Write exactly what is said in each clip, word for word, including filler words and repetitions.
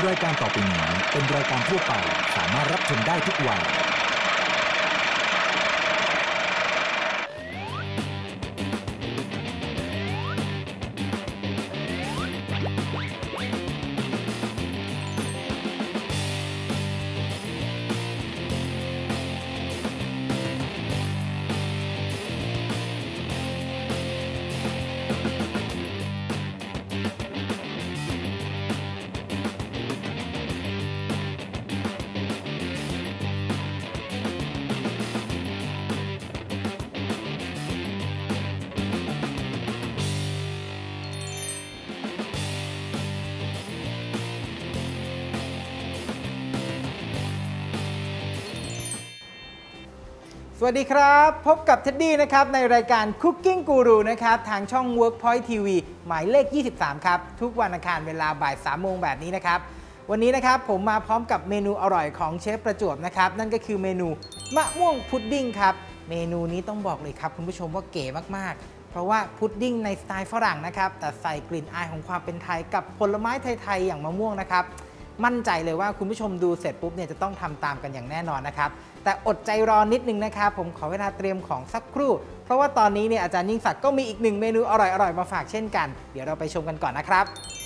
รายการต่อไปนี้เป็นรายการทั่วไปสามารถรับชมได้ทุกวัยสวัสดีครับพบกับเท็ดดี้นะครับในรายการ Cooking Guru นะครับทางช่อง Workpoint ที วี หมายเลขยี่สิบสามครับทุกวันอังคารเวลาบ่ายสามโมงแบบนี้นะครับวันนี้นะครับผมมาพร้อมกับเมนูอร่อยของเชฟประจวบนะครับนั่นก็คือเมนูมะม่วงพุดดิ้งครับเมนูนี้ต้องบอกเลยครับคุณผู้ชมว่าเก๋มากๆเพราะว่าพุดดิ้งในสไตล์ฝรั่งนะครับแต่ใส่กลิ่นอายของความเป็นไทยกับผลไม้ไทยๆอย่างมะม่วงนะครับมั่นใจเลยว่าคุณผู้ชมดูเสร็จปุ๊บเนี่ยจะต้องทำตามกันอย่างแน่นอนนะครับแต่อดใจรอนิดนึงนะครับผมขอเวลาเตรียมของสักครู่เพราะว่าตอนนี้เนี่ยอาจารย์ยิ่งศักดิ์ก็มีอีกหนึ่งเมนูอร่อยๆมาฝากเช่นกันเดี๋ยวเราไปชมกันก่อนนะครับ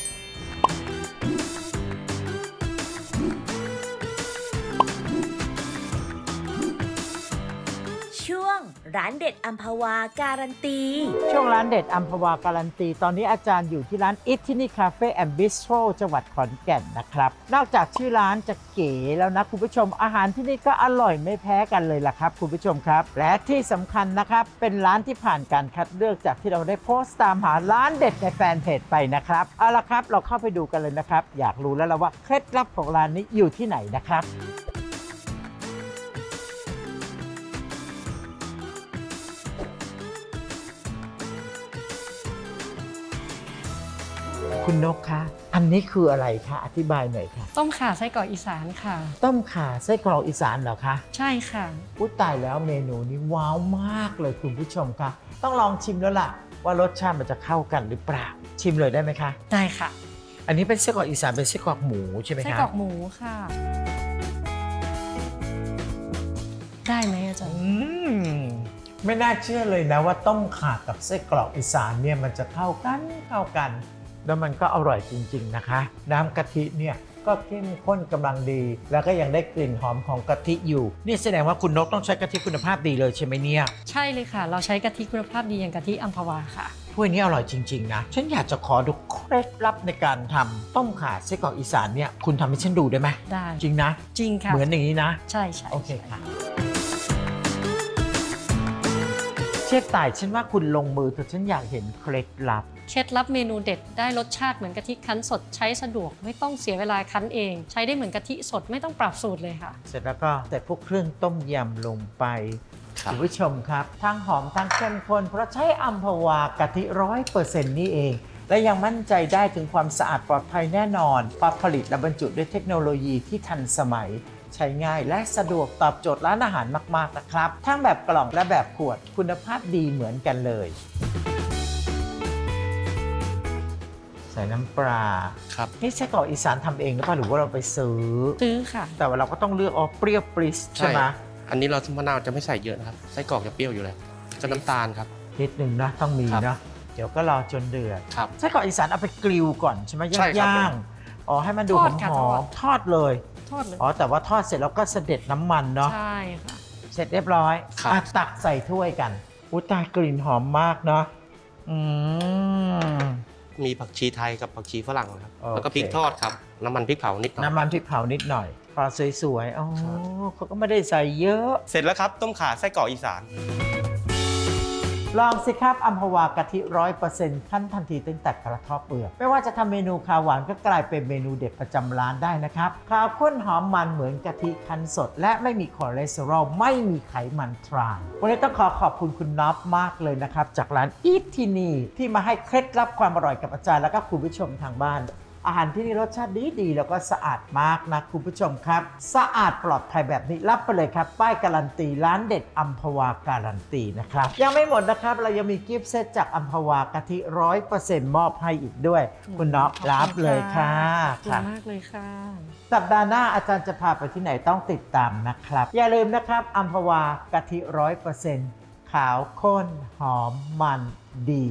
ช่วงร้านเด็ดอัมพวาการันตีช่วงร้านเด็ดอัมพวาการันตีตอนนี้อาจารย์อยู่ที่ร้านอิทที่นี่คาเฟ่แอนด์บิสโตรจังหวัดขอนแก่นนะครับนอกจากชื่อร้านจะเก๋แล้วนะคุณผู้ชมอาหารที่นี่ก็อร่อยไม่แพ้กันเลยล่ะครับคุณผู้ชมครับและที่สำคัญนะครับเป็นร้านที่ผ่านการคัดเลือกจากที่เราได้โพสต์ตามหาร้านเด็ดในแฟนเพจไปนะครับเอาละครับเราเข้าไปดูกันเลยนะครับอยากรู้แล้วล่ะว่าเคล็ดลับของร้านนี้อยู่ที่ไหนนะครับคุณนกคะอันนี้คืออะไรคะอธิบายหน่อยค่ะต้มข่าไส้กรอกอีสานค่ะต้มข่าไส้กรอกอีสานเหรอคะใช่ค่ะอุ๊ยตายแล้วเมนูนี้ว้าวมากเลยคุณผู้ชมคะต้องลองชิมแล้วล่ะว่ารสชาติมันจะเข้ากันหรือเปล่าชิมเลยได้ไหมคะได้ค่ะอันนี้เป็นไส้กรอกอีสานเป็นไส้กรอกหมูใช่ไหมคะไส้กรอกหมูค่ะได้ไหมอาจารย์อืมไม่น่าเชื่อเลยนะว่าต้มข่ากับไส้กรอกอีสานเนี่ยมันจะเข้ากันเข้ากันแล้วมันก็อร่อยจริงๆนะคะน้ำกะทิเนี่ยก็เข้มข้นกำลังดีแล้วก็ยังได้กลิ่นหอมของกะทิอยู่นี่แสดงว่าคุณนกต้องใช้กะทิคุณภาพดีเลยใช่ไหมเนี่ยใช่เลยค่ะเราใช้กะทิคุณภาพดีอย่างกะทิอัมพวาค่ะถ้วยนี้อร่อยจริงๆนะฉันอยากจะขอดูเคล็ดลับในการทำต้มข่าไส้กรอกอีสานเนี่ยคุณทำให้ฉันดูได้ไหมได้จริงนะจริงค่ะเหมือนอย่างนี้นะใช่ใช่โอเคค่ะเชฟต่ายฉันว่าคุณลงมือแต่ฉันอยากเห็นเคล็ดลับเคล็ดลับเมนูเด็ดได้รสชาติเหมือนกะทิคั้นสดใช้สะดวกไม่ต้องเสียเวลาคั้นเองใช้ได้เหมือนกะทิสดไม่ต้องปรับสูตรเลยค่ะเสร็จแล้วก็ใส่พวกเครื่องต้มยำลงไปคุณผู้ชมครับทั้งหอมทั้งเข้มข้นเพราะใช้อัมพวากะทิร้อยเปอร์เซ็นต์นี่เองและยังมั่นใจได้ถึงความสะอาดปลอดภัยแน่นอนปรับผลิตและบรรจุด้วยเทคโนโลยีที่ทันสมัยใช้ง่ายและสะดวกตอบโจทย์ร้านอาหารมากๆนะครับทั้งแบบกล่องและแบบขวดคุณภาพดีเหมือนกันเลยใส่น้ำปลาครับนี่ไส้กรอกอีสานทำเองหรือเปล่าหรือว่าเราไปซื้อซื้อค่ะแต่ว่าเราก็ต้องเลือกอ๋อเปรี้ยวปริสใช่ไหมอันนี้เรามะนาวจะไม่ใส่เยอะนะครับไส้กรอกจะเปรี้ยวอยู่แล้วก็น้ำตาลครับนิดนึงนะต้องมีนะเดี๋ยวก็รอจนเดือดครับไส้กรอกอีสานเอาไปกริลก่อนใช่ไหมย่างๆอ๋อให้มันดูหอมๆทอดเลยทอดเลยอ๋อแต่ว่าทอดเสร็จแล้วก็เสด็จน้ำมันเนาะใช่ค่ะเสร็จเรียบร้อยตักใส่ถ้วยกันอุ้ยตายกลิ่นหอมมากเนาะอืมมีผักชีไทยกับผักชีฝรั่งนะครับแล้วก็พริกทอดครับน้ำมันพริกเผานิดหน่อยน้ำมันพริกเผานิดหน่อยพอสวยๆอ๋อเขาก็ไม่ได้ใส่เยอะเสร็จแล้วครับต้มข่าไส้กรอกอีสานลองสิครับอัมพวากะทิร้อยเปอร์เซ็นต์ขั้นทันทีตั้งแต่กระเทาะเปลือกไม่ว่าจะทำเมนูข้าวหวานก็กลายเป็นเมนูเด็ดประจำร้านได้นะครับข้าวข้นหอมมันเหมือนกะทิคั้นสดและไม่มีคอเลสเตอรอลไม่มีไขมันทรานวันนี้ต้องขอขอบคุณคุณน็อปมากเลยนะครับจากร้านอีทที่นี่ที่มาให้เคล็ดลับความอร่อยกับอาจารย์และก็คุณผู้ชมทางบ้านอาหารที่นี่รสชาติดีดีแล้วก็สะอาดมากนะคุณผู้ชมครับสะอาดปลอดภัยแบบนี้รับไปเลยครับป้ายการันตีร้านเด็ดอัมพวาการันตีนะครับยังไม่หมดนะครับเรายังมีกิฟต์เซตจากอัมพวากะทิร้อยเปอร์เซ็นต์มอบให้อีกด้วยคุณน็อกรับเลยค่ะขอบคุณมากเลยค่ะสัปดาห์หน้าอาจารย์จะพาไปที่ไหนต้องติดตามนะครับอย่าลืมนะครับอัมพวากะทิร้อยเปอร์เซ็นต์ขาวข้นหอมมันดี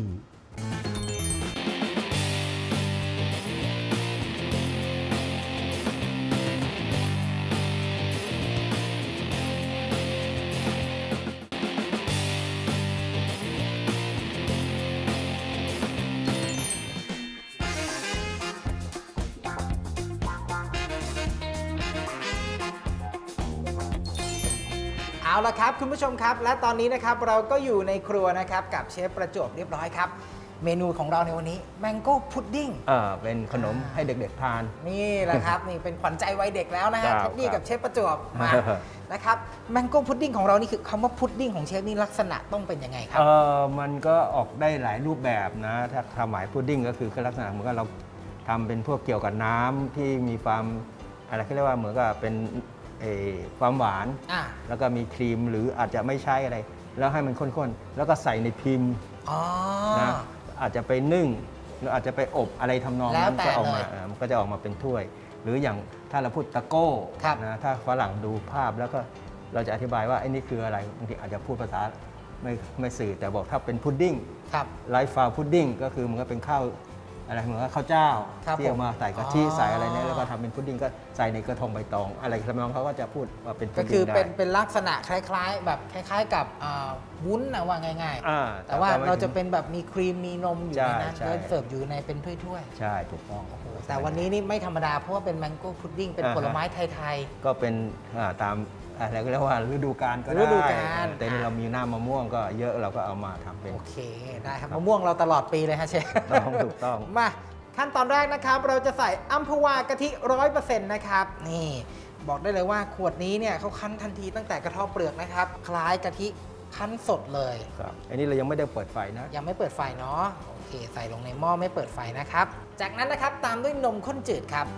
เอาละครับคุณผู้ชมครับและตอนนี้นะครับเราก็อยู่ในครัวนะครับกับเชฟประจวบเรียบร้อยครับเมนูของเราในวันนี้แมงโก้พุดดิ้งเออเป็นขนมให้เด็กๆทานนี่แหละครับนี่เป็นขวัญใจวัยเด็กแล้วนะฮะเท็ดดี้กับเชฟประจวบมานะครับแมงโก้พุดดิ้งของเรานี่คือคำว่าพุดดิ้งของเชฟนี่ลักษณะต้องเป็นยังไงครับเออมันก็ออกได้หลายรูปแบบนะถ้าทำหมายพุดดิ้งก็คือลักษณะเหมือนกับเราทำเป็นพวกเกี่ยวกับน้ำที่มีความอะไรเขาเรียกว่าเหมือนกับเป็นความหวานแล้วก็มีครีมหรืออาจจะไม่ใช่อะไรแล้วให้มันข้นๆแล้วก็ใส่ในพิมพ์นะอาจจะไปนึ่งหรืออาจจะไปอบอะไรทำนองนั้นก็ออกมามันก็จะออกมาเป็นถ้วยหรืออย่างถ้าเราพูดตะโก้นะถ้าฝรั่งดูภาพแล้วก็เราจะอธิบายว่าไอ้นี่คืออะไรบางทีอาจจะพูดภาษาไม่ไม่สื่อแต่บอกถ้าเป็นพุดดิ้งไลฟ์ฟาวพุดดิ้งก็คือมันก็เป็นข้าวอะไรเหมือนกับข้าวเจ้าที่เอามาใส่กะทิใส่อะไรเนี่ยแล้วก็ทำเป็นพุดดิ้งก็ใส่ในกระทงใบตองอะไรทำนองเขาก็จะพูดว่าเป็นพุดดิ้งได้ก็คือเป็นเป็นลักษณะคล้ายๆแบบคล้ายๆกับวุ้นนะว่าง่ายๆแต่ว่าเราจะเป็นแบบมีครีมมีนมอยู่ในนั้นแล้วเสิร์ฟอยู่ในเป็นถ้วยๆใช่ถูกต้องแต่วันนี้นี่ไม่ธรรมดาเพราะว่าเป็นแมงโก้พุดดิ้งเป็นผลไม้ไทยๆก็เป็นตามอะไรก็เรียกว่าฤดูกาลก็ได้ฤดูกาลแต่นี่เรามีหน้ามะม่วงก็เยอะเราก็เอามาทำเป็นโอเคได้ครับมะม่วงเราตลอดปีเลยฮะเชฟต้องถูกต้องมาขั้นตอนแรกนะครับเราจะใส่อัมพวากะทิร้อยเปอร์เซ็นต์นะครับนี่บอกได้เลยว่าขวดนี้เนี่ยเขาคั้นทันทีตั้งแต่กระเทาะเปลือกนะครับคล้ายกะทิคั้นสดเลยครับอันนี้เรายังไม่ได้เปิดไฟนะยังไม่เปิดไฟเนาะโอเคใส่ลงในหม้อไม่เปิดไฟนะครับจากนั้นนะครับตามด้วยนมข้นจืดครับ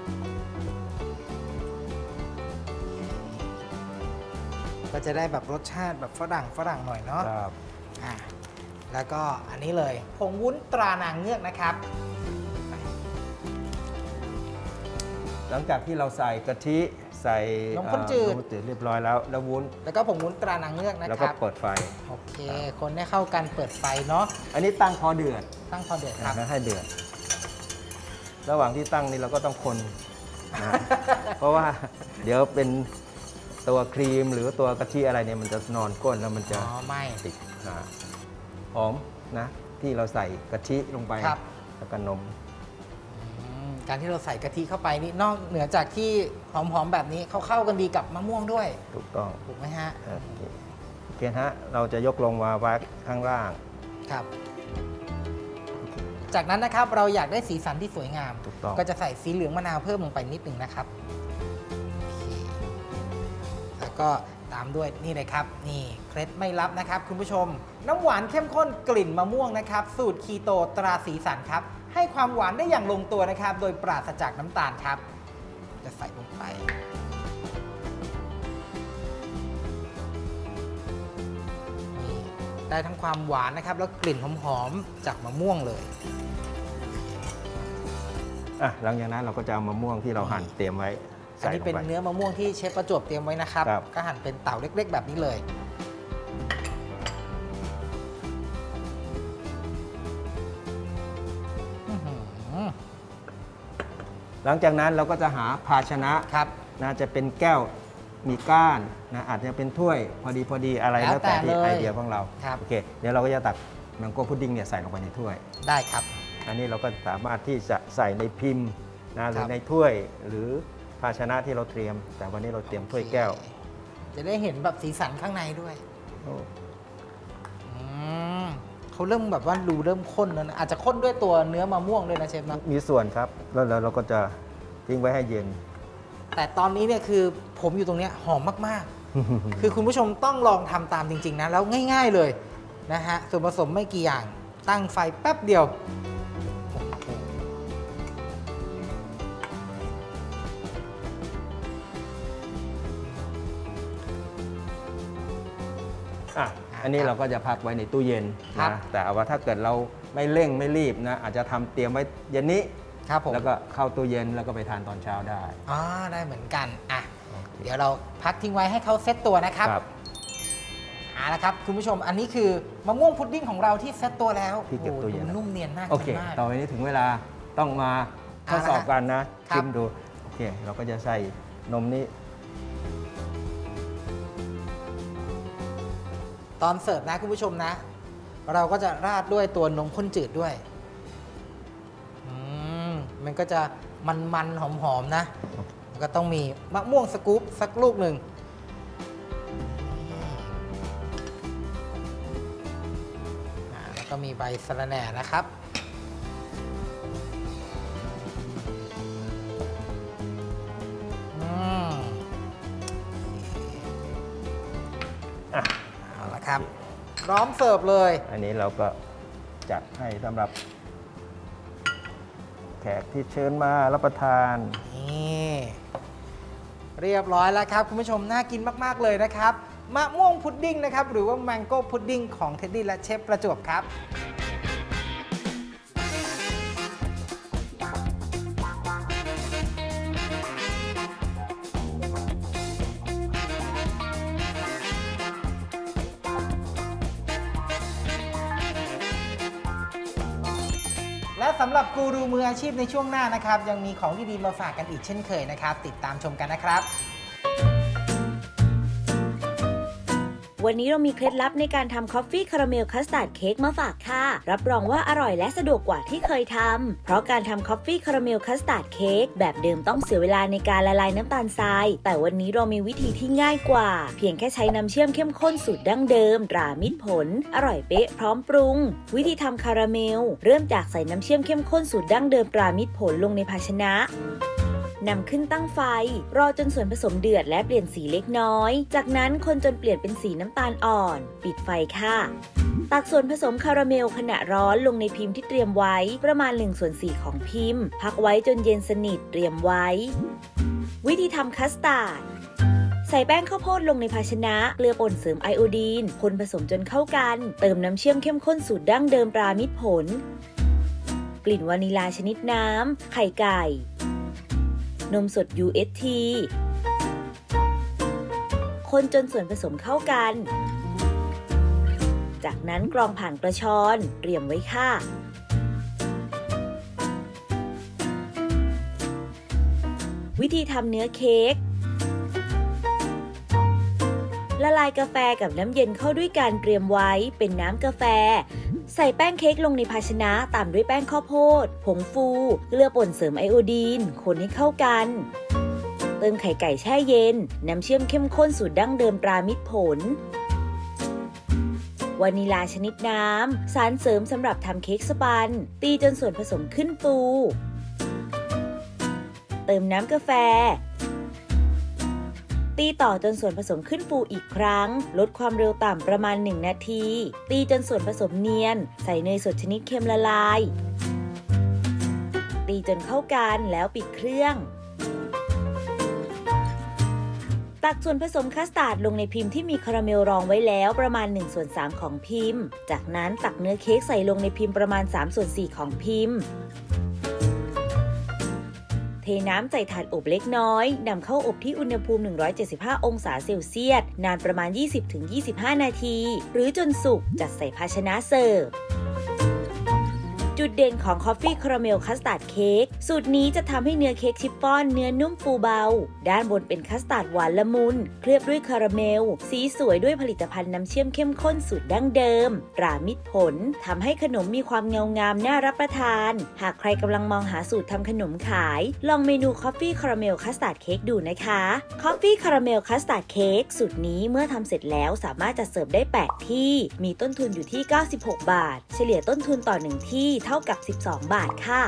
ก็จะได้แบบรสชาติแบบฝรั่งฝรั่งหน่อยเนาะครับอ่าแล้วก็อันนี้เลยผงวุ้นตรานางเงือกนะครับหลังจากที่เราใส่กะทิใส่นมข้นจืดเรียบร้อยแล้วแล้ววุ้นแล้วก็ผงวุ้นตรานางเงือกนะครับแล้วก็เปิดไฟโอเคคนให้เข้ากันเปิดไฟเนาะอันนี้ตั้งพอเดือดตั้งพอเดือดครับให้เดือดระหว่างที่ตั้งนี่เราก็ต้องคนนะเพราะว่าเดี๋ยวเป็นตัวครีมหรือตัวกะทิอะไรเนี่ยมันจะนอนก้นแล้วมันจะไม่ติดหอมนะที่เราใส่กะทิลงไปแล้วก็นมการที่เราใส่กะทิเข้าไปนี่นอกเหนือจากที่หอมๆแบบนี้เขาเข้ากันดีกับมะม่วงด้วยถูกต้องถูกไหมฮะโอเคฮะเราจะยกลงมาไว้ข้างล่างครับจากนั้นนะครับเราอยากได้สีสันที่สวยงามก็จะใส่สีเหลืองมะนาวเพิ่มลงไปนิดหนึ่งนะครับแล้วก็ตามด้วยนี่เลยครับนี่เคล็ดไม่ลับนะครับคุณผู้ชมน้ำหวานเข้มข้นกลิ่นมะม่วงนะครับสูตรคีโตตราสีสันครับให้ความหวานได้อย่างลงตัวนะครับโดยปราศจากน้ำตาลครับจะใส่ลงไปได้ทั้งความหวานนะครับแล้วกลิ่นหอมๆจากมะม่วงเลยอ่ะหลังจากนั้นเราก็จะเอามะม่วงที่เราหั่นเตรียมไว้อันนี้เป็นเนื้อมะม่วงที่เชฟประจวบเตรียมไว้นะครับก็หั่นเป็นเต่าเล็กๆแบบนี้เลยหลังจากนั้นเราก็จะหาภาชนะครับน่าจะเป็นแก้วมีก้านนะอาจจะเป็นถ้วยพอดีพอดีอะไรแล้วแต่ที่ไอเดียของเราโอเคเดี๋ยวเราก็จะตักแมงโก้พุดดิ้งเนี่ยใส่ลงไปในถ้วยได้ครับอันนี้เราก็สามารถที่จะใส่ในพิมพ์นะหรือในถ้วยหรือภาชนะที่เราเตรียมแต่วันนี้เราเตรียมถ้วยแก้วจะได้เห็นแบบสีสันข้างในด้วยเขาเริ่มแบบว่ารูเริ่มข้นแล้วนะอาจจะข้นด้วยตัวเนื้อมะม่วงด้วยนะเชฟนะมีส่วนครับแล้วเราก็จะทิ้งไว้ให้เย็นแต่ตอนนี้เนี่ยคือผมอยู่ตรงนี้หอมมากๆ คือคุณผู้ชมต้องลองทำตามจริงๆนะแล้วง่ายๆเลยนะฮะส่วนผสมไม่กี่อย่างตั้งไฟแป๊บเดียวอ่ะอันนี้เราก็จะพักไว้ในตู้เย็นครับนะแต่ว่าถ้าเกิดเราไม่เร่งไม่รีบนะอาจจะทำเตรียมไว้เย็นนี้ครับผมแล้วก็เข้าตู้เย็นแล้วก็ไปทานตอนเช้าได้อ๋อได้เหมือนกันอ่ะเดี๋ยวเราพักทิ้งไว้ให้เขาเซตตัวนะครับครับเอาละครับคุณผู้ชมอันนี้คือมะม่วงพุดดิ้งของเราที่เซตตัวแล้วที่เก็บตัวเย็นโอ้โหดูนุ่มเนียนมากโอเคกินมากต่อไปนี้ถึงเวลาต้องมาทดสอบกันนะครับ ชิมดูโอเคเราก็จะใส่นมนี้ตอนเสิร์ฟนะคุณผู้ชมนะ เราก็จะราดด้วยตัวนมข้นจืดด้วยอืมมันก็จะมันๆหอมๆนะมันก็ต้องมีมะม่วงสกู๊ปสักลูกหนึ่งอ่าแล้วก็มีใบสะระแหน่นะครับอืมอ่ะเอาละครับพร้อมเสิร์ฟเลยอันนี้เราก็จัดให้สำหรับแขกที่เชิญมารับประทานนี่เรียบร้อยแล้วครับคุณผู้ชมน่ากินมากๆเลยนะครับมะม่วงพุดดิ้งนะครับหรือว่าแมงโก้พุดดิ้งของเท็ดดี้และเชฟประจวบครับ และสำหรับกูรูมืออาชีพในช่วงหน้านะครับยังมีของดีๆมาฝากกันอีกเช่นเคยนะครับติดตามชมกันนะครับวันนี้เรามีเคล็ดลับในการทำคอฟฟี่คาราเมลคัสตาร์ดเค้กมาฝากค่ะรับรองว่าอร่อยและสะดวกกว่าที่เคยทำเพราะการทำคอฟฟี่คาราเมลคัสตาร์ดเค้กแบบเดิมต้องเสียเวลาในการละลายน้ำตาลทรายแต่วันนี้เรามีวิธีที่ง่ายกว่าเพียงแค่ใช้น้ำเชื่อมเข้มข้นสูตรดั้งเดิมตรามิตรผลอร่อยเป๊ะพร้อมปรุงวิธีทำคาราเมลเริ่มจากใส่น้ำเชื่อมเข้มข้นสูตรดั้งเดิมตรามิตรผลลงในภาชนะนำขึ้นตั้งไฟรอจนส่วนผสมเดือดและเปลี่ยนสีเล็กน้อยจากนั้นคนจนเปลี่ยนเป็นสีน้ำตาลอ่อนปิดไฟค่ะตักส่วนผสมคาราเมลขณะร้อนลงในพิมพ์ที่เตรียมไว้ประมาณหนึ่งส่วนสี่ของพิมพ์พักไว้จนเย็นสนิทเตรียมไว้วิธีทำคัสตาร์ดใส่แป้งข้าวโพดลงในภาชนะเกลือป่นเสริมไอโอดีนคนผสมจนเข้ากันเติมน้ำเชื่อมเข้มข้นสูตรดั้งเดิมตรามิตรผลกลิ่นวานิลาชนิดน้ำไข่ไก่นมสด ยู เอส ที คนจนส่วนผสมเข้ากันจากนั้นกรองผ่านกระชอนเตรียมไว้ค่ะวิธีทำเนื้อเค้กละลายกาแฟกับน้ำเย็นเข้าด้วยกันเตรียมไว้เป็นน้ำกาแฟใส่แป้งเค้กลงในภาชนะตามด้วยแป้งข้าวโพดผงฟูเกลือป่นเสริมไอโอดีนคนให้เข้ากันเติมไข่ไก่แช่เย็นน้ำเชื่อมเข้มข้นสูตรดั้งเดิมตรามิตรผลวานิลาชนิดน้ำสารเสริมสำหรับทำเค้กสปันตีจนส่วนผสมขึ้นฟูเติมน้ำกาแฟตีต่อจนส่วนผสมขึ้นฟูอีกครั้งลดความเร็วต่ำประมาณหนึ่งนาทีตีจนส่วนผสมเนียนใส่เนยสดชนิดเค็มละลายตีจนเข้ากันแล้วปิดเครื่องตักส่วนผสมคัสตาร์ดลงในพิมพ์ที่มีคาราเมลรองไว้แล้วประมาณหนึ่งส่วนสามของพิมพ์จากนั้นตักเนื้อเค้กใส่ลงในพิมพ์ประมาณสามส่วนสี่ของพิมพ์เทน้ำใส่ถาดอบเล็กน้อยนำเข้าอบที่อุณหภูมิหนึ่งร้อยเจ็ดสิบห้าองศาเซลเซียสนานประมาณ ยี่สิบถึงยี่สิบห้า นาทีหรือจนสุกจัดใส่ภาชนะเสิร์ฟจุดเด่นของคอฟฟี่คาราเมลคัสตาร์ดเค้กสูตรนี้จะทำให้เนื้อเค้กชิฟฟ่อนเนื้อนุ่มฟูเบาด้านบนเป็นคัสตาร์ดหวานละมุนเคลือบด้วยคาราเมลสีสวยด้วยผลิตภัณฑ์น้ำเชื่อมเข้มข้นสูตรดั้งเดิมตรามิตรผลทำให้ขนมมีความเงางามน่ารับประทานหากใครกำลังมองหาสูตรทำขนมขายลองเมนูคอฟฟี่คาราเมลคัสตาร์ดเค้กดูนะคะคอฟฟี่คาราเมลคัสตาร์ดเค้กสูตรนี้เมื่อทำเสร็จแล้วสามารถจัดเสิร์ฟได้แปดที่มีต้นทุนอยู่ที่เก้าสิบหกบาทเฉลี่ยต้นทุนต่อหนึ่งที่เท่ากับสิบสองบาทค่ะ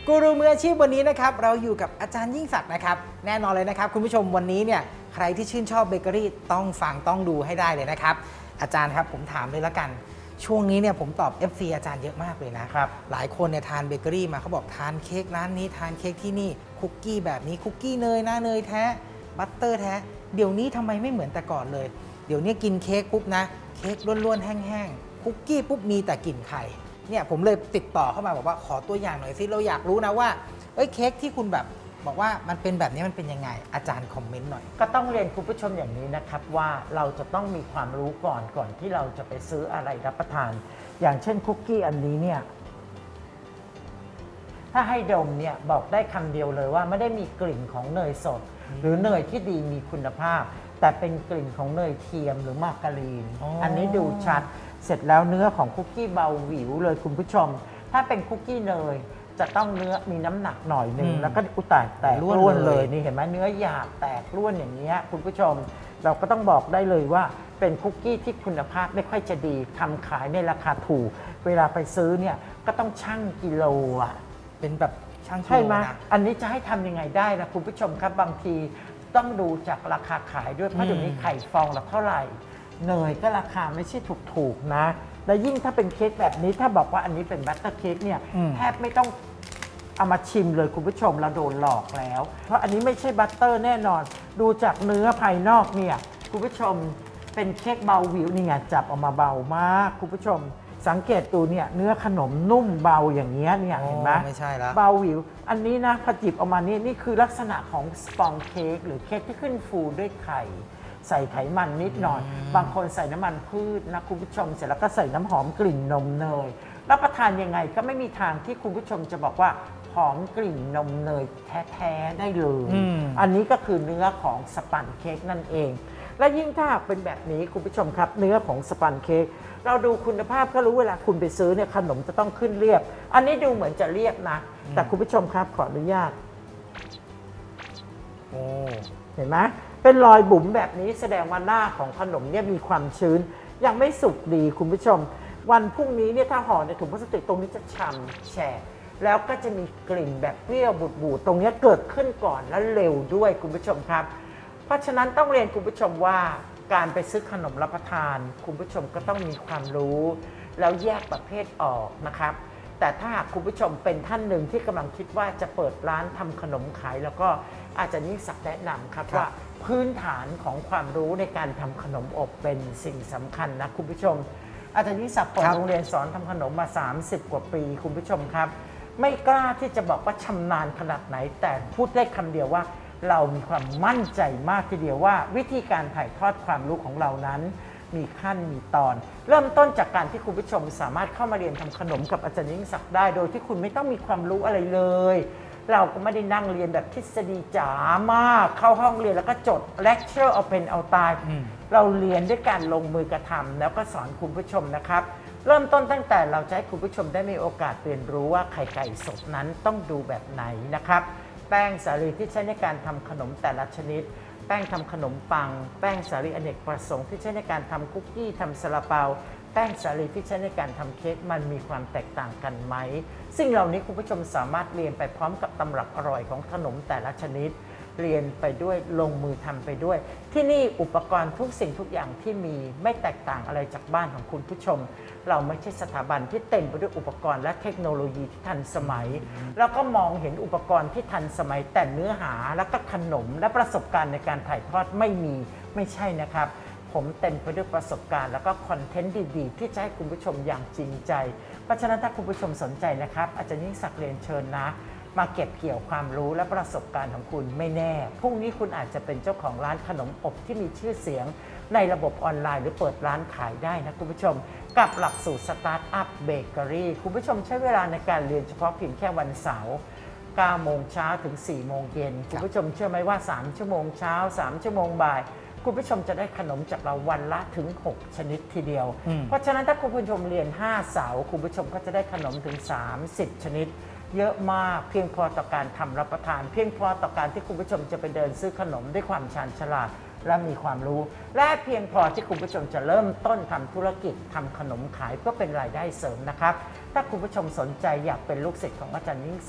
กูรูมืออาชีพวันนี้นะครับเราอยู่กับอาจารย์ยิ่งศักดิ์นะครับแน่นอนเลยนะครับคุณผู้ชมวันนี้เนี่ยใครที่ชื่นชอบเบเกอรี่ต้องฟังต้องดูให้ได้เลยนะครับอาจารย์ครับผมถามเลยละกันช่วงนี้เนี่ยผมตอบ เอฟ ซี อาจารย์เยอะมากเลยนะครับหลายคนเนี่ยทานเบเกอรี่มาเขาบอกทานเค้กร้านนี้ทานเค้กที่นี่คุกกี้แบบนี้คุกกี้เนยนะเนยแท้บัตเตอร์แท้เดี๋ยวนี้ทำไมไม่เหมือนแต่ก่อนเลยเดี๋ยวนี้กินเค้กปุ๊บนะเค้กล้วนๆแห้งๆคุกกี้ปุ๊บมีแต่กลิ่นไข่เนี่ยผมเลยติดต่อเข้ามาบอกว่าขอตัวอย่างหน่อยสิเราอยากรู้นะว่าเอ้ยเค้กที่คุณแบบบอกว่ามันเป็นแบบนี้มันเป็นยังไงอาจารย์คอมเมนต์หน่อยก็ต้องเรียนคุณผู้ชมอย่างนี้นะครับว่าเราจะต้องมีความรู้ก่อนก่อนที่เราจะไปซื้ออะไรรับประทานอย่างเช่นคุกกี้อันนี้เนี่ยถ้าให้ดมเนี่ยบอกได้คำเดียวเลยว่าไม่ได้มีกลิ่นของเนยสดหรือเนยที่ดีมีคุณภาพแต่เป็นกลิ่นของเนยเทียมหรือมาการีน อ, อันนี้ดูชัดเสร็จแล้วเนื้อของคุกกี้เบาหวิวเลยคุณผู้ชมถ้าเป็นคุกกี้เนยจะต้องเนื้อมีน้ำหนักหน่อยหนึ่งแล้วก็อุตายแตกร่วนเลยนี่เห็นไหมเนื้อหยาบแตกร่วนอย่างนี้คุณผู้ชมเราก็ต้องบอกได้เลยว่าเป็นคุกกี้ที่คุณภาพไม่ค่อยจะดีทำขายในราคาถูกเวลาไปซื้อเนี่ยก็ต้องชั่งกิโลอ่ะเป็นแบบชั่งกิโลนะใช่ไหมอันนี้จะให้ทำยังไงได้นะคุณผู้ชมครับบางทีต้องดูจากราคาขายด้วยเพราะเดี๋ยวนี้ไข่ฟองละเท่าไหร่เนยก็ราคาไม่ใช่ถูกๆนะและยิ่งถ้าเป็นเค้กแบบนี้ถ้าบอกว่าอันนี้เป็นบัตเตอร์เค้กเนี่ยแทบไม่ต้องเอามาชิมเลยคุณผู้ชมเราโดนหลอกแล้วเพราะอันนี้ไม่ใช่บัตเตอร์แน่นอนดูจากเนื้อภายนอกเนี่ยคุณผู้ชมเป็นเค้กเบาหวิวนี่ไงจับออกมาเบามากคุณผู้ชมสังเกตดูเนี่ยเนื้อขนมนุ่มเบาอย่างเงี้ยเนี่ยเห็นไหมไม่ใช่แล้วเบาหวิวอันนี้นะพอจิบออกมานี่นี่คือลักษณะของสปองเค้กหรือเค้กที่ขึ้นฟูด้วยไข่ใส่ไขมันนิดหน่อยบางคนใส่น้ำมันพืชนะคุณผู้ชมเสร็จแล้วก็ใส่น้ำหอมกลิ่นนมเนยรับประทานยังไงก็ไม่มีทางที่คุณผู้ชมจะบอกว่าหอมกลิ่นนมเนยแท้ๆได้เลยอันนี้ก็คือเนื้อของสปันเค้กนั่นเองและยิ่งถ้าหากเป็นแบบนี้คุณผู้ชมครับเนื้อของสปันเค้กเราดูคุณภาพก็รู้เวลาคุณไปซื้อเนี่ยขนมจะต้องขึ้นเรียบอันนี้ดูเหมือนจะเรียบนะแต่คุณผู้ชมครับขออนุญาตโอ้เห็นไหมเป็นรอยบุ๋มแบบนี้แสดงว่าหน้าของขนมเนี่ยมีความชื้นยังไม่สุกดีคุณผู้ชมวันพรุ่งนี้เนี่ยถ้าห่อในถุงพลาสติกตรงนี้จะฉ่ำแฉะแล้วก็จะมีกลิ่นแบบเปรี้ยวบูดๆตรงนี้เกิดขึ้นก่อนและเร็วด้วยคุณผู้ชมครับเพราะฉะนั้นต้องเรียนคุณผู้ชมว่าการไปซื้อขนมรับประทานคุณผู้ชมก็ต้องมีความรู้แล้วแยกประเภทออกนะครับแต่ถ้าหากคุณผู้ชมเป็นท่านหนึ่งที่กำลังคิดว่าจะเปิดร้านทำขนมขายแล้วก็อาจจะยิ่งศักดิ์แนะนำครับว่าพื้นฐานของความรู้ในการทำขนมอบเป็นสิ่งสำคัญนะคุณผู้ชมอาจารย์ยิ่งศักดิ์เปิดโรงเรียนสอนทำขนมมาสามสิบกว่าปีคุณผู้ชมครับไม่กล้าที่จะบอกว่าชำนาญขนาดไหนแต่พูดได้คำเดียวว่าเรามีความมั่นใจมากทีเดียวว่าวิธีการถ่ายทอดความรู้ของเรานั้นมีขั้นมีตอนเริ่มต้นจากการที่คุณผู้ชมสามารถเข้ามาเรียนทำขนมกับอาจารย์ยิ่งศักดิ์ได้โดยที่คุณไม่ต้องมีความรู้อะไรเลยเราก็ไม่ได้นั่งเรียนแบบทฤษฎีจ๋ามากเข้าห้องเรียนแล้วก็จดเลคเชอร์เอาเป็นเอาตายเราเรียนด้วยการลงมือกระทำแล้วก็สอนคุณผู้ชมนะครับเริ่มต้นตั้งแต่เราจะให้คุณผู้ชมได้มีโอกาสเรียนรู้ว่าไข่ไก่สดนั้นต้องดูแบบไหนนะครับแป้งสาลีที่ใช้ในการทำขนมแต่ละชนิดแป้งทำขนมปังแป้งสาลีอเนกประสงค์ที่ใช้ในการทำคุกกี้ทำซาลาเปาแป้งสาลีที่ใช้ในการทำเค้กมันมีความแตกต่างกันไหมซึ่งเหล่านี้คุณผู้ชมสามารถเรียนไปพร้อมกับตำรับอร่อยของขนมแต่ละชนิดเรียนไปด้วยลงมือทำไปด้วยที่นี่อุปกรณ์ทุกสิ่งทุกอย่างที่มีไม่แตกต่างอะไรจากบ้านของคุณผู้ชมเราไม่ใช่สถาบันที่เต็มไปด้วยอุปกรณ์และเทคโนโลยีที่ทันสมัยแล้วก็มองเห็นอุปกรณ์ที่ทันสมัยแต่เนื้อหาแล้วก็ขนมและประสบการณ์ในการถ่ายทอดไม่มีไม่ใช่นะครับผมเต็มไปด้วยประสบการณ์แล้วก็คอนเทนต์ดีๆที่จะให้คุณผู้ชมอย่างจริงใจเพราะฉะนั้นถ้าคุณผู้ชมสนใจนะครับอาจารย์ยิ่งศักดิ์เรียนเชิญนะมาเก็บเกี่ยวความรู้และประสบการณ์ของคุณไม่แน่พรุ่งนี้คุณอาจจะเป็นเจ้าของร้านขนมอบที่มีชื่อเสียงในระบบออนไลน์หรือเปิดร้านขายได้นะคุณผู้ชมกับหลักสูตรสตาร์ทอัพเบเกอรี่คุณผู้ชมใช้เวลาในการเรียนเฉพาะเพียงแค่วันเสาร์เก้าโมงเช้าถึงสี่โมงเย็นคุณผู้ชมเชื่อไหมว่าสามชั่วโมงเช้าสามชั่วโมงบ่ายคุณผู้ชมจะได้ขนมจากเราวันละถึงหกชนิดทีเดียวเพราะฉะนั้นถ้าคุณผู้ชมเรียนห้าเสาร์คุณผู้ชมก็จะได้ขนมถึงสามสิบชนิดเยอะมากเพียงพอต่อการทำรับประทานเพียงพอต่อการที่คุณผู้ชมจะไปเดินซื้อขนมด้วยความชาญฉลาดและมีความรู้และเพียงพอที่คุณผู้ชมจะเริ่มต้นทำธุรกิจทำขนมขายเพื่อเป็นรายได้เสริมนะครับถ้าคุณผู้ชมสนใจอยากเป็นลูกศิษย์ของอาจารย์ยิ่งศักดิ์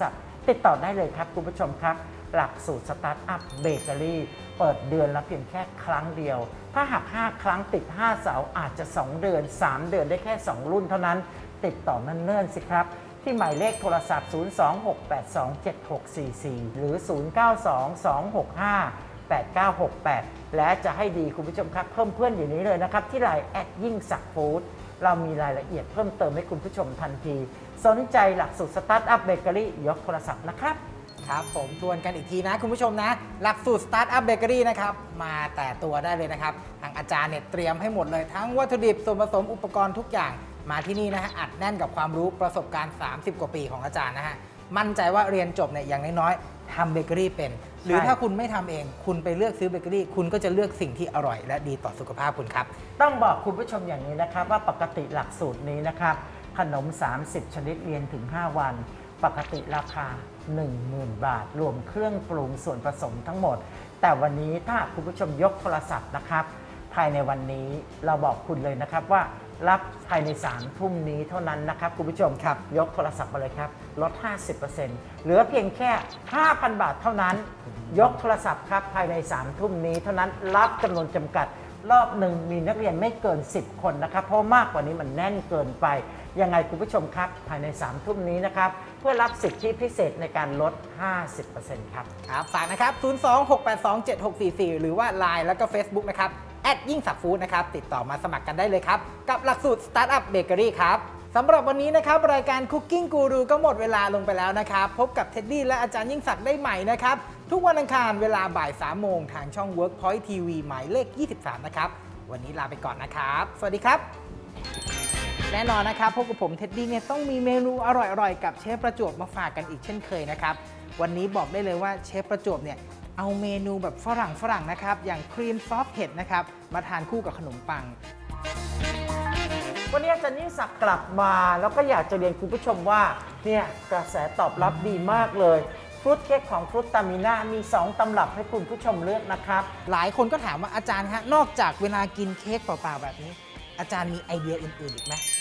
ติดต่อได้เลยครับคุณผู้ชมครับหลักสูตรสตาร์ทอัพเบเกอรี่เปิดเดือนละเพียงแค่ครั้งเดียวถ้าหากห้าครั้งติดห้าเสาอาจจะสองเดือนสามเดือนได้แค่สองรุ่นเท่านั้นติดต่อเนิ่นๆสิครับที่หมายเลขโทรศัพท์ศูนย์ สอง หก แปด สอง เจ็ด หก สี่ สี่ หรือ ศูนย์ เก้า สอง สอง หก ห้า แปด เก้า หก แปด และจะให้ดีคุณผู้ชมครับเพิ่มเพื่อนอยู่นี้เลยนะครับที่ไลน์แอดยิ่งศักดิ์ฟู้ดเรามีรายละเอียดเพิ่มเติมให้คุณผู้ชมทันทีสนใจหลักสูตรสตาร์ทอัพเบเกอรี่ยกโทรศัพท์นะครับครับผมทวนกันอีกทีนะคุณผู้ชมนะหลักสูตร Startup Bakery นะครับมาแต่ตัวได้เลยนะครับทางอาจารย์เนี่ยเตรียมให้หมดเลยทั้งวัตถุดิบส่วนผสมอุปกรณ์ทุกอย่างมาที่นี่นะฮะอัดแน่นกับความรู้ประสบการณ์สามสิบกว่าปีของอาจารย์นะฮะมั่นใจว่าเรียนจบเนี่ยอย่างน้อยๆทำเบเกอรี่เป็นหรือถ้าคุณไม่ทำเองคุณไปเลือกซื้อเบเกอรี่คุณก็จะเลือกสิ่งที่อร่อยและดีต่อสุขภาพคุณครับต้องบอกคุณผู้ชมอย่างนี้นะครับว่าปกติหลักสูตรนี้นะครับขนมสามสิบชนิดเรียนถึงห้าวันปกติราคา หนึ่งหมื่น บาทรวมเครื่องปรุงส่วนผสมทั้งหมดแต่วันนี้ถ้าคุณผู้ชมยกโทรศัพท์นะครับภายในวันนี้เราบอกคุณเลยนะครับว่ารับภายในสามทุ่มนี้เท่านั้นนะครับคุณผู้ชมครับยกโทรศัพท์มาเลยครับลด ห้าสิบเปอร์เซ็นต์ เหลือเพียงแค่ ห้าพัน บาทเท่านั้นยกโทรศัพท์ครับภายในสามทุ่มนี้เท่านั้นรับจำนวนจำกัดรอบหนึ่งมีนักเรียนไม่เกินสิบคนนะครับเพราะมากกว่านี้มันแน่นเกินไปยังไงคุณผู้ชมครับภายในสามทุ่มนี้นะครับเพื่อรับสิทธิพิเศษในการลด ห้าสิบเปอร์เซ็นต์ ครับครับฝากนะครับศูนย์ สอง หก แปด สอง เจ็ด หก สี่ สี่ หรือว่า ไลน์ แล้วก็ Facebook นะครับแอดยิ่งศักดิ์ฟู้ดนะครับติดต่อมาสมัครกันได้เลยครับกับหลักสูตร Startup Bakery ครับสำหรับวันนี้นะครับรายการ Cooking Guru ก็หมดเวลาลงไปแล้วนะครับพบกับเท็ดดี้และอาจารย์ยิ่งศักดิ์ได้ใหม่นะครับทุกวันอังคารเวลาบ่ายสามโมงทางช่อง Workpoint ที วี หมายเลขยี่สิบสามนะครับวันนี้ลาไปก่อนนะครับสวัสดีครับแน่นอนนะครับพบกับผมเท็ดดี้เนี่ยต้องมีเมนูอร่อยๆกับเชฟประจวบมาฝากกันอีกเช่นเคยนะครับวันนี้บอกได้เลยว่าเชฟประจวบเนี่ยเอาเมนูแบบฝรั่งฝรั่งนะครับอย่างครีมซอฟต์เห็ดนะครับมาทานคู่กับขนมปังวันนี้อาจารย์ยิ่งศักดิ์กลับมาแล้วก็อยากจะเรียนคุณผู้ชมว่าเนี่ยกระแสตอบรับดีมากเลยฟรุตเค้กของฟรุตตามิน่ามีสองตำรับให้คุณผู้ชมเลือกนะครับหลายคนก็ถามว่าอาจารย์ฮะนอกจากเวลากินเค้กเปล่าๆแบบนี้อาจารย์มีไอเดียอื่นๆอีกไหม